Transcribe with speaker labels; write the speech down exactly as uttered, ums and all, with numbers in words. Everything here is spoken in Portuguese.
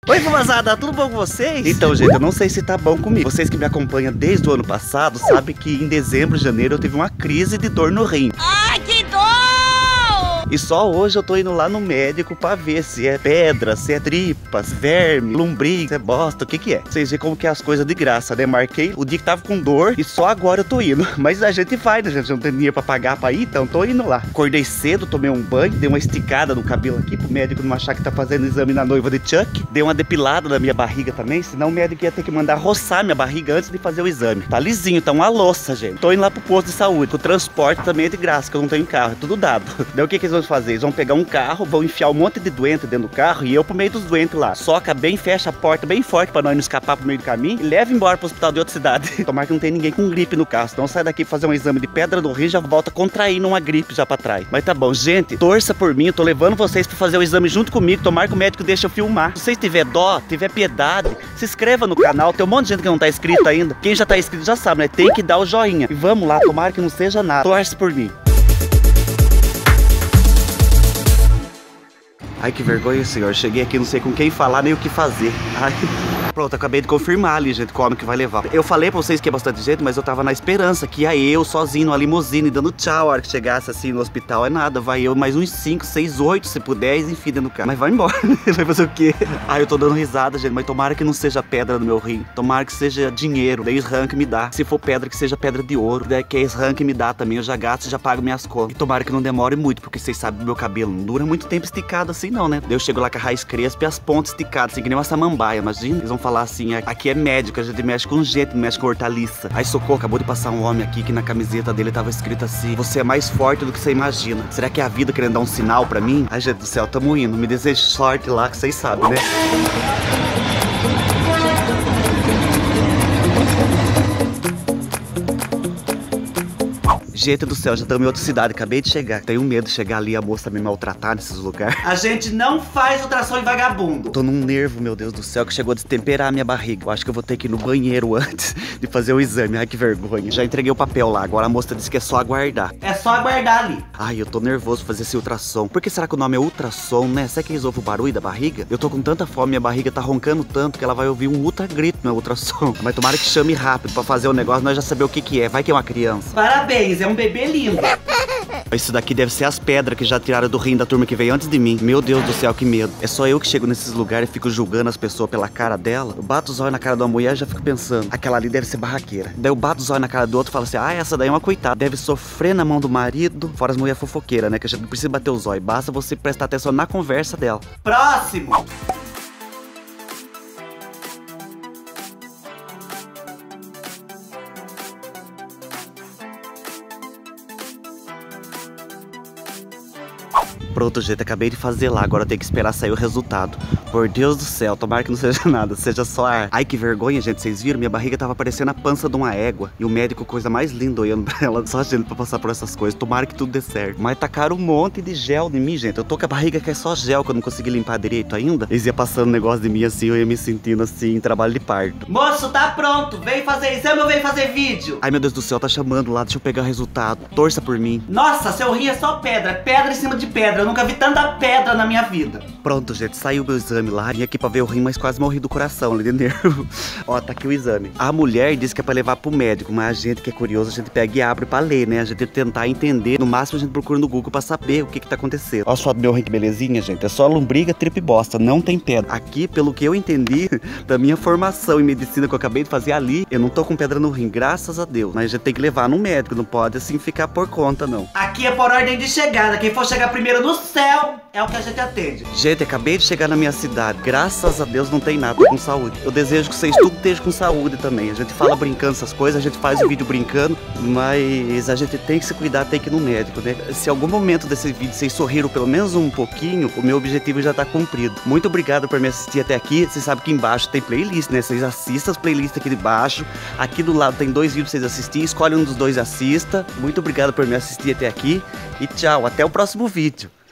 Speaker 1: Oi, famazada, tudo bom com vocês? Então, gente, eu não sei se tá bom comigo. Vocês que me acompanham desde o ano passado sabem que em dezembro, janeiro, eu tive uma crise de dor no rim.
Speaker 2: Ai, que dor!
Speaker 1: E só hoje eu tô indo lá no médico pra ver se é pedra, se é tripas, verme, lombriga, se é bosta, o que que é. Vocês veem como que é as coisas de graça, né? Marquei o dia que tava com dor e só agora eu tô indo. Mas a gente vai, né, gente? Não tem dinheiro pra pagar pra ir, então tô indo lá. Acordei cedo, tomei um banho, dei uma esticada no cabelo aqui pro médico não achar que tá fazendo exame na noiva de Chuck. Dei uma depilada na minha barriga também, senão o médico ia ter que mandar roçar minha barriga antes de fazer o exame. Tá lisinho, tá uma louça, gente. Tô indo lá pro posto de saúde. O transporte também é de graça, que eu não tenho carro, é tudo dado. Daí o que que eles vão fazer? Eles vão pegar um carro, vão enfiar um monte de doente dentro do carro e eu pro meio dos doentes lá. Soca bem, fecha a porta bem forte pra nós não escapar pro meio do caminho e leva embora pro hospital de outra cidade. Tomara que não tem ninguém com gripe no carro, senão sai daqui fazer um exame de pedra do rim e já volta contraindo uma gripe já pra trás. Mas tá bom, gente, torça por mim, eu tô levando vocês pra fazer o exame junto comigo, tomara que o médico deixe eu filmar. Se vocês tiver dó, tiver piedade, se inscreva no canal, tem um monte de gente que não tá inscrito ainda. Quem já tá inscrito já sabe, né? Tem que dar o joinha. E vamos lá, tomara que não seja nada. Torce por mim. Ai, que vergonha, senhor. Cheguei aqui, não sei com quem falar, nem o que fazer. Ai. Pronto, acabei de confirmar ali, gente, como que vai levar. Eu falei pra vocês que é bastante gente, mas eu tava na esperança que ia eu sozinho numa limusine, dando tchau a hora que chegasse assim no hospital. É nada, vai eu mais uns cinco, seis, oito, se puder, enfim, dentro do carro. Mas vai embora, vai fazer o quê? Ai, eu tô dando risada, gente, mas tomara que não seja pedra no meu rim. Tomara que seja dinheiro, daí rank me dá. Se for pedra, que seja pedra de ouro. Daí que esse rank me dá também, eu já gasto e já pago minhas contas. E tomara que não demore muito, porque vocês sabem, meu cabelo não dura muito tempo esticado assim não, né? Daí eu chego lá com a raiz crespa e as pontas esticadas, assim, que nem uma samambaia, imagina. Eles vão falar assim, aqui é médico, a gente mexe com gente, não mexe com hortaliça. Aí, socorro, acabou de passar um homem aqui que na camiseta dele tava escrito assim: você é mais forte do que você imagina. Será que é a vida querendo dar um sinal pra mim? Ai, gente do céu, tamo indo. Me desejo sorte lá, que vocês sabem, né? Gente do céu, já estamos em outra cidade, acabei de chegar. Tenho medo de chegar ali e a moça me maltratar nesses lugares. A gente não faz ultrassom em vagabundo. Tô num nervo, meu Deus do céu, que chegou a destemperar a minha barriga. Eu acho que eu vou ter que ir no banheiro antes de fazer o exame. Ai, que vergonha. Já entreguei o papel lá, agora a moça disse que é só aguardar. É só aguardar ali. Ai, eu tô nervoso fazer esse ultrassom. Por que será que o nome é ultrassom, né? Será que eles ouvem o barulho da barriga? Eu tô com tanta fome, minha barriga tá roncando tanto que ela vai ouvir um ultra grito no ultrassom. Mas tomara que chame rápido pra fazer o negócio, nós já sabemos o que que é. Vai que é uma criança. Parabéns, é um bebê lindo. Isso daqui deve ser as pedras que já tiraram do rim da turma que veio antes de mim. Meu Deus do céu, que medo. É só eu que chego nesses lugares e fico julgando as pessoas pela cara dela. Eu bato os olhos na cara de uma mulher e já fico pensando, aquela ali deve ser barraqueira. Daí eu bato os olhos na cara do outro e falo assim, ah, essa daí é uma coitada. Deve sofrer na mão do marido. Fora as mulheres fofoqueiras, né? Que a gente não precisa bater os olhos. Basta você prestar atenção na conversa dela. Próximo! Pronto, gente, acabei de fazer lá, agora eu tenho que esperar sair o resultado. Por Deus do céu, tomara que não seja nada, seja só ar. Ai, que vergonha, gente, vocês viram? Minha barriga tava parecendo a pança de uma égua. E o médico, coisa mais linda, olhando pra ela, só gente pra passar por essas coisas. Tomara que tudo dê certo. Mas tacaram um monte de gel em mim, gente. Eu tô com a barriga que é só gel, que eu não consegui limpar direito ainda. Eles iam passando um negócio de mim assim, eu ia me sentindo assim, em trabalho de parto. Moço, tá pronto, vem fazer exame ou vem fazer vídeo? Ai, meu Deus do céu, tá chamando lá, deixa eu pegar o resultado. Torça por mim. Nossa, seu rim é só pedra, pedra em cima de pedra. Eu nunca vi tanta pedra na minha vida. Pronto, gente, saiu o meu exame lá. Vim aqui pra ver o rim, mas quase morri do coração, de nervo. Ó, tá aqui o exame. A mulher disse que é pra levar pro médico, mas a gente que é curioso, a gente pega e abre pra ler, né? A gente tentar entender. No máximo a gente procura no Google pra saber o que que tá acontecendo. Ó só do meu rim, que belezinha, gente. É só lombriga, tripa e bosta, não tem pedra. Aqui, pelo que eu entendi da minha formação em medicina que eu acabei de fazer ali, eu não tô com pedra no rim, graças a Deus. Mas a gente tem que levar no médico, não pode assim ficar por conta, não. Aqui é por ordem de chegada. Quem for chegar primeiro no céu é o que a gente atende. Gente, acabei de chegar na minha cidade. Graças a Deus não tem nada, tô com saúde. Eu desejo que vocês tudo estejam com saúde também. A gente fala brincando essas coisas, a gente faz o vídeo brincando, mas a gente tem que se cuidar, tem que ir no médico, né? Se em algum momento desse vídeo vocês sorriram pelo menos um pouquinho, o meu objetivo já tá cumprido. Muito obrigado por me assistir até aqui. Vocês sabem que embaixo tem playlist, né? Vocês assistam as playlists aqui de baixo. Aqui do lado tem dois vídeos pra vocês assistirem. Escolhe um dos dois e assista. Muito obrigado por me assistir até aqui. E tchau, até o próximo vídeo.